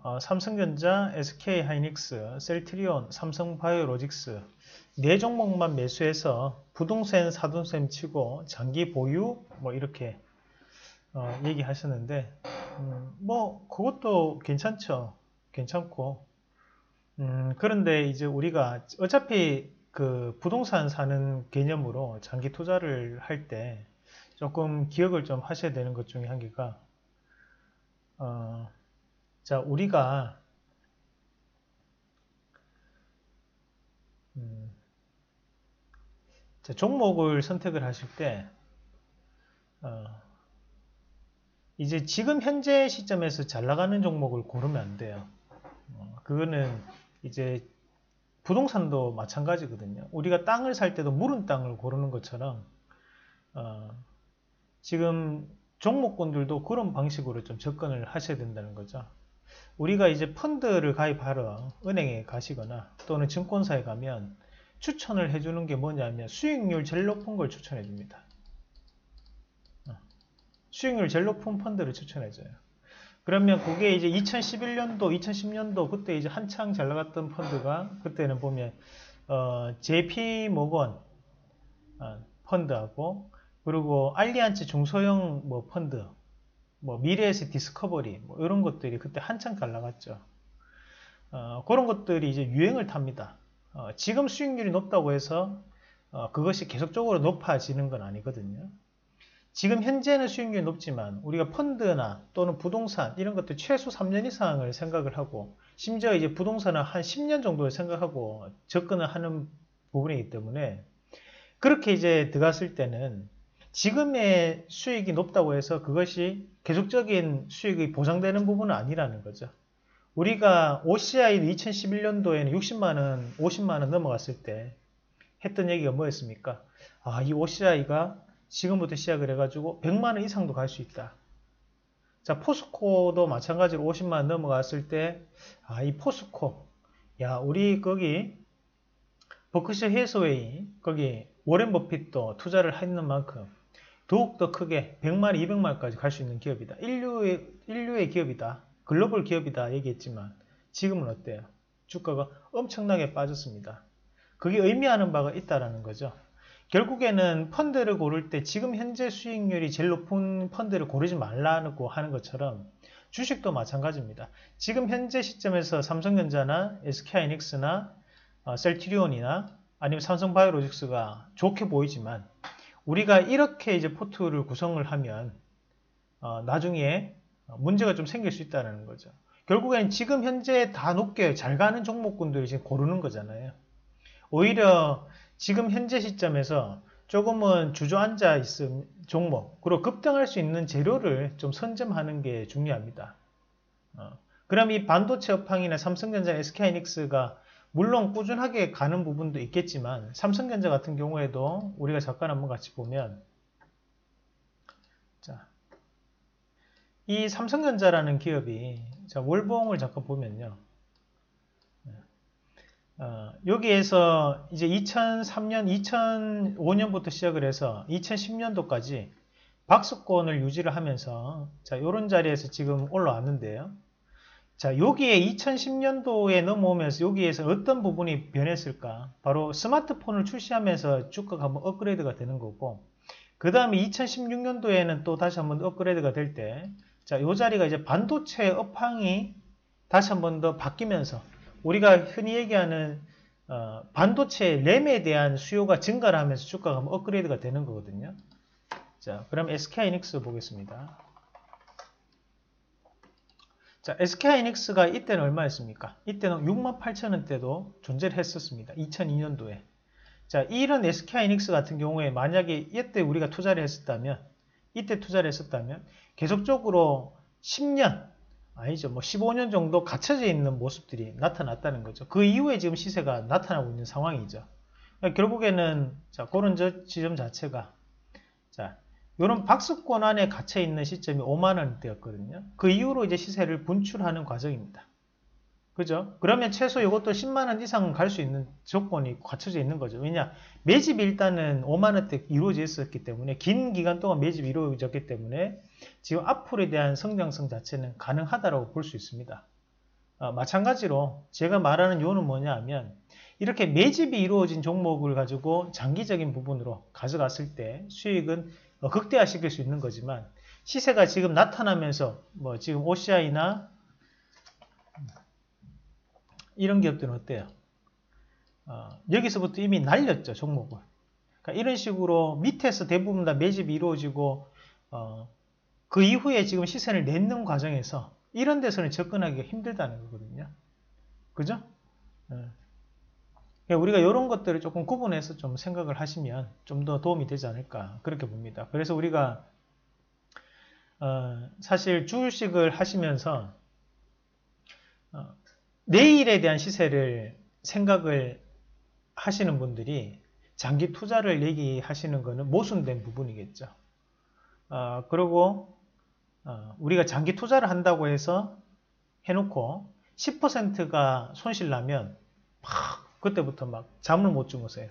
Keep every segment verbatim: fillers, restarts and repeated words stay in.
어, 삼성전자, 에스케이하이닉스, 셀트리온, 삼성바이오로직스 네 종목만 매수해서 부동산 사둔셈 치고 장기 보유 뭐 이렇게 어, 얘기하셨는데 음, 뭐 그것도 괜찮죠. 괜찮고 음, 그런데 이제 우리가 어차피 그 부동산 사는 개념으로 장기 투자를 할 때 조금 기억을 좀 하셔야 되는 것 중에 한 개가 어, 자 우리가 음, 자, 종목을 선택을 하실 때 어, 이제 지금 현재 시점에서 잘 나가는 종목을 고르면 안 돼요. 어, 그거는 이제 부동산도 마찬가지거든요. 우리가 땅을 살 때도 무른 땅을 고르는 것처럼 어, 지금 종목군들도 그런 방식으로 좀 접근을 하셔야 된다는 거죠. 우리가 이제 펀드를 가입하러 은행에 가시거나 또는 증권사에 가면 추천을 해주는 게 뭐냐면 수익률 제일 높은 걸 추천해 줍니다. 수익률 제일 높은 펀드를 추천해줘요. 그러면 그게 이제 이천십일 년도, 이천십 년도 그때 이제 한창 잘 나갔던 펀드가 그때는 보면 어, 제이피모건 어, 펀드하고 그리고 알리안츠 중소형 뭐 펀드, 뭐 미래에셋 디스커버리 뭐 이런 것들이 그때 한창 잘 나갔죠. 어, 그런 것들이 이제 유행을 탑니다. 어, 지금 수익률이 높다고 해서 어, 그것이 계속적으로 높아지는 건 아니거든요. 지금 현재는 수익률이 높지만 우리가 펀드나 또는 부동산 이런 것들 최소 삼 년 이상을 생각을 하고 심지어 이제 부동산은 한 십 년 정도를 생각하고 접근을 하는 부분이기 때문에 그렇게 이제 들어갔을 때는 지금의 수익이 높다고 해서 그것이 계속적인 수익이 보장되는 부분은 아니라는 거죠. 우리가 오씨아이 이천십일 년도에는 육십만 원, 오십만 원 넘어갔을 때 했던 얘기가 뭐였습니까? 아, 이 오씨아이가 지금부터 시작을 해가지고 백만 원 이상도 갈 수 있다. 자, 포스코도 마찬가지로 오십만 원 넘어갔을 때, 아, 이 포스코, 야, 우리 거기 버크셔 해서웨이, 거기 워렌 버핏도 투자를 했는 만큼 더욱더 크게 백만 원, 이백만 원까지 갈 수 있는 기업이다. 인류의, 인류의 기업이다. 글로벌 기업이다 얘기했지만 지금은 어때요? 주가가 엄청나게 빠졌습니다. 그게 의미하는 바가 있다라는 거죠. 결국에는 펀드를 고를 때 지금 현재 수익률이 제일 높은 펀드를 고르지 말라고 하는 것처럼 주식도 마찬가지입니다. 지금 현재 시점에서 삼성전자나 에스케이하이닉스나 어, 셀트리온이나 아니면 삼성바이오로직스가 좋게 보이지만 우리가 이렇게 이제 포트를 구성을 하면 어, 나중에 문제가 좀 생길 수 있다는 거죠. 결국에는 지금 현재 다 높게 잘 가는 종목군들을 지금 고르는 거잖아요. 오히려 지금 현재 시점에서 조금은 주저앉아 있은 종목, 그리고 급등할 수 있는 재료를 좀 선점하는 게 중요합니다. 어, 그럼 이 반도체 업황이나 삼성전자, 에스케이하이닉스가 물론 꾸준하게 가는 부분도 있겠지만 삼성전자 같은 경우에도 우리가 잠깐 한번 같이 보면 자, 이 삼성전자라는 기업이 자, 월봉을 잠깐 보면요. 어, 여기에서 이제 이천삼 년, 이천오 년부터 시작을 해서 이천십 년도까지 박스권을 유지를 하면서 자, 요런 자리에서 지금 올라왔는데요. 자, 여기에 이천십 년도에 넘어오면서 여기에서 어떤 부분이 변했을까? 바로 스마트폰을 출시하면서 주가가 한번 업그레이드가 되는 거고, 그 다음에 이천십육 년도에는 또 다시 한번 업그레이드가 될 때, 자, 요 자리가 이제 반도체 업황이 다시 한번 더 바뀌면서, 우리가 흔히 얘기하는 어, 반도체 램에 대한 수요가 증가를 하면서 주가가 한번 업그레이드가 되는 거거든요. 자, 그럼 에스케이하이닉스 보겠습니다. 자, 에스케이하이닉스가 이때는 얼마였습니까? 이때는 육만 팔천 원대도 존재를 했었습니다. 이천이 년도에. 자, 이런 에스케이하이닉스 같은 경우에 만약에 이때 우리가 투자를 했었다면, 이때 투자를 했었다면, 계속적으로 십 년, 아니죠. 뭐 십오 년 정도 갇혀져 있는 모습들이 나타났다는 거죠. 그 이후에 지금 시세가 나타나고 있는 상황이죠. 그러니까 결국에는, 자, 그런 저 지점 자체가, 자, 이런 박스권 안에 갇혀 있는 시점이 오만 원대였거든요. 그 이후로 이제 시세를 분출하는 과정입니다. 그죠? 그러면 최소 이것도 십만 원 이상은 갈 수 있는 조건이 갖춰져 있는 거죠. 왜냐? 매집이 일단은 오만 원대 이루어져 있었기 때문에, 긴 기간 동안 매집이 이루어졌기 때문에, 지금 앞으로에 대한 성장성 자체는 가능하다고 볼 수 있습니다. 어, 마찬가지로 제가 말하는 요는 뭐냐 하면 이렇게 매집이 이루어진 종목을 가지고 장기적인 부분으로 가져갔을 때 수익은 어, 극대화시킬 수 있는 거지만 시세가 지금 나타나면서 뭐 지금 오씨아이나 이런 기업들은 어때요? 어, 여기서부터 이미 날렸죠, 종목을. 그러니까 이런 식으로 밑에서 대부분 다 매집이 이루어지고 어, 그 이후에 지금 시세를 내는 과정에서 이런 데서는 접근하기가 힘들다는 거거든요. 그죠? 네. 우리가 이런 것들을 조금 구분해서 좀 생각을 하시면 좀 더 도움이 되지 않을까 그렇게 봅니다. 그래서 우리가 어, 사실 주식을 하시면서 어, 내일에 대한 시세를 생각을 하시는 분들이 장기 투자를 얘기하시는 것은 모순된 부분이겠죠. 어, 그리고 어, 우리가 장기 투자를 한다고 해서 해놓고 십 퍼센트가 손실 나면 막 그때부터 막 잠을 못 주무세요.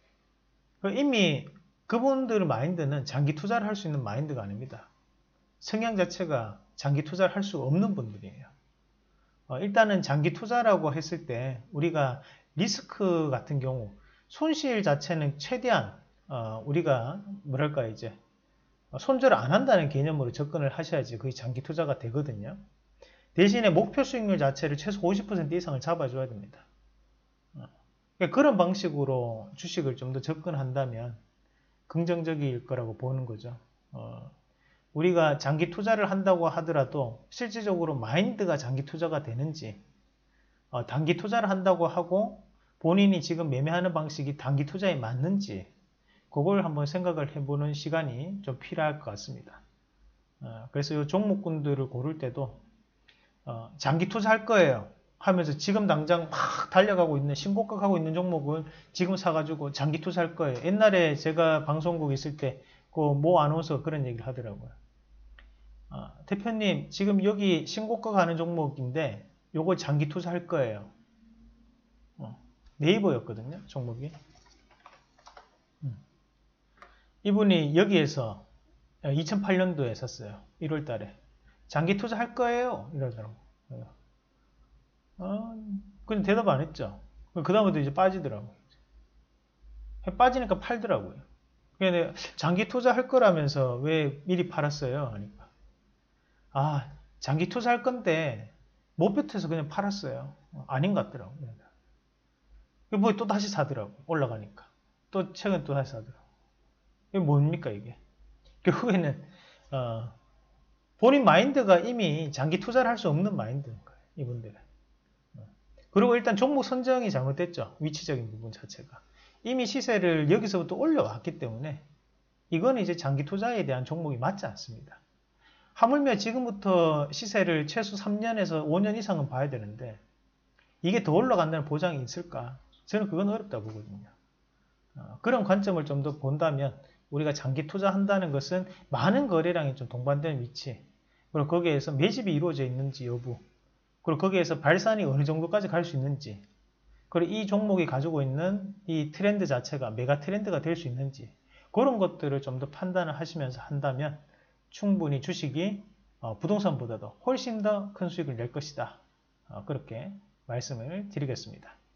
이미 그분들 마인드는 장기 투자를 할 수 있는 마인드가 아닙니다. 성향 자체가 장기 투자를 할 수 없는 분들이에요. 어, 일단은 장기 투자라고 했을 때 우리가 리스크 같은 경우 손실 자체는 최대한 어, 우리가 뭐랄까 이제 손절을 안 한다는 개념으로 접근을 하셔야지 그게 장기 투자가 되거든요. 대신에 목표 수익률 자체를 최소 오십 퍼센트 이상을 잡아줘야 됩니다. 그러니까 그런 방식으로 주식을 좀 더 접근한다면 긍정적일 거라고 보는 거죠. 어, 우리가 장기 투자를 한다고 하더라도 실질적으로 마인드가 장기 투자가 되는지 어, 단기 투자를 한다고 하고 본인이 지금 매매하는 방식이 단기 투자에 맞는지 그걸 한번 생각을 해보는 시간이 좀 필요할 것 같습니다. 어, 그래서 이 종목군들을 고를 때도 어, 장기 투자할 거예요 하면서 지금 당장 막 달려가고 있는 신고가 하고 있는 종목을 지금 사가지고 장기 투자할 거예요. 옛날에 제가 방송국 있을 때 그 모 아나운서 그런 얘기를 하더라고요. 어, 대표님 지금 여기 신고가 가는 종목인데 요거 장기 투자할 거예요. 어, 네이버였거든요 종목이. 음. 이분이 여기에서 이천팔 년도에 샀어요. 일월 달에 장기 투자할 거예요 이러더라고요. 어, 근데 대답 안 했죠. 그 다음부터 이제 빠지더라고요. 빠지니까 팔더라고요. 근데 장기 투자할 거라면서 왜 미리 팔았어요? 하니까. 아, 장기 투자할 건데 못 뱉어서 그냥 팔았어요. 아닌 것 같더라고요. 뭐 또 다시 사더라고요. 올라가니까. 또 최근 또 다시 사더라고요. 이게 뭡니까 이게? 결국에는 어, 본인 마인드가 이미 장기 투자를 할 수 없는 마인드인 거예요. 이분들은. 그리고 일단 종목 선정이 잘못됐죠. 위치적인 부분 자체가. 이미 시세를 여기서부터 올려왔기 때문에 이건 이제 장기 투자에 대한 종목이 맞지 않습니다. 하물며 지금부터 시세를 최소 삼 년에서 오 년 이상은 봐야 되는데 이게 더 올라간다는 보장이 있을까? 저는 그건 어렵다 보거든요. 어, 그런 관점을 좀 더 본다면 우리가 장기 투자한다는 것은 많은 거래량이 좀 동반되는 위치, 그리고 거기에서 매집이 이루어져 있는지 여부, 그리고 거기에서 발산이 어느 정도까지 갈 수 있는지, 그리고 이 종목이 가지고 있는 이 트렌드 자체가 메가 트렌드가 될 수 있는지, 그런 것들을 좀 더 판단을 하시면서 한다면 충분히 주식이 부동산보다도 훨씬 더 큰 수익을 낼 것이다. 그렇게 말씀을 드리겠습니다.